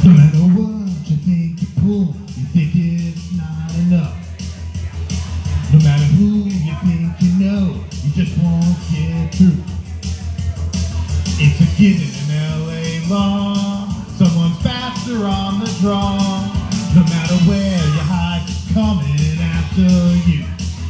No matter what you think you pull, you think it's not enough. No matter who you think you know, you just won't get through. It's a given in LA law, someone's faster on the draw. No matter where you hide, coming after you.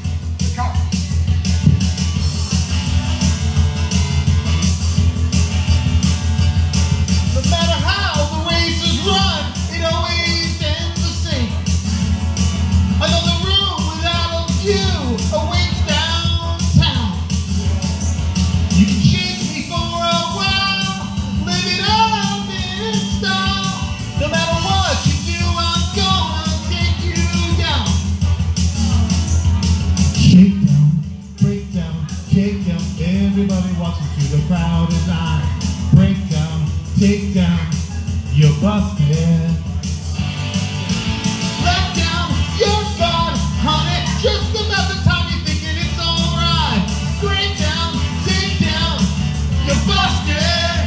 No matter how the race is run, it always ends the same. Another room without a view awaits downtown. You can shake me for a while, live it up in style. No matter what you do, I'm gonna take you down. Shake down, break down, take down. Everybody watching through the crowded line. Break down, take down, you're busted. Let down, you're gone, honey. Just another time you're thinking it's alright. Break down, take down, you're busted.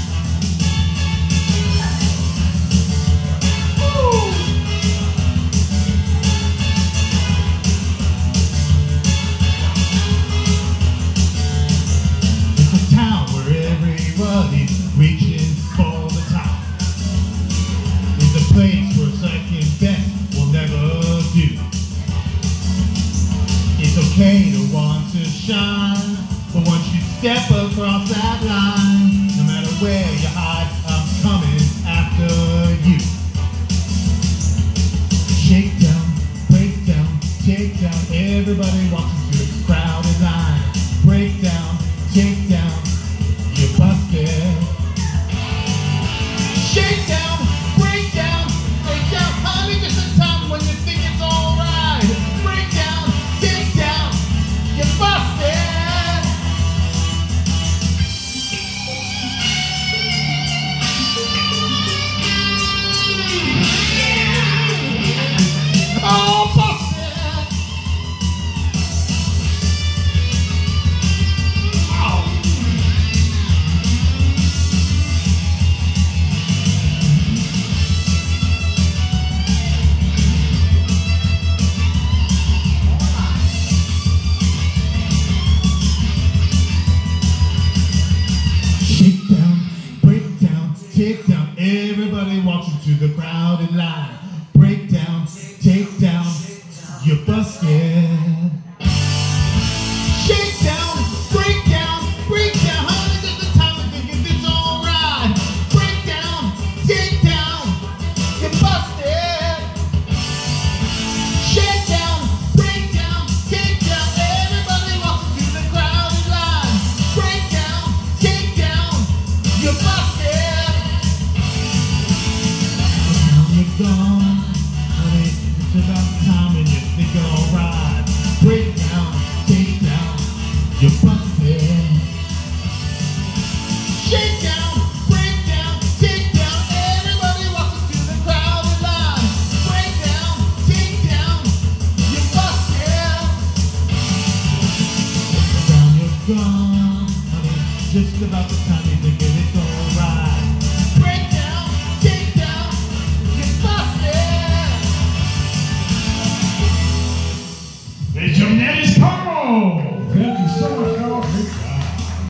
Woo. It's a town where everybody reaches for the top. It's a place where second best will never do. It's okay to want to shine, but once you step across that line, no matter where you hide, I'm coming after you. Shake down, break down, take down. Everybody walking through the crowded line. Break down, take down, you're busted. Shake down, break down, honey, just a time when you think it's alright. Break down, take down, you're busted. Oh, busted. Oh. Shake down, break down, take down. Everybody walks into the crowded line. Break down, take down, you're busted. Shake down, break down, honey, just the time to think if it's alright. Break down, take down, you're busted. Shake down, break down, take down. Everybody walks into the crowded line. Break down, take down, you're busted. Now you're gone.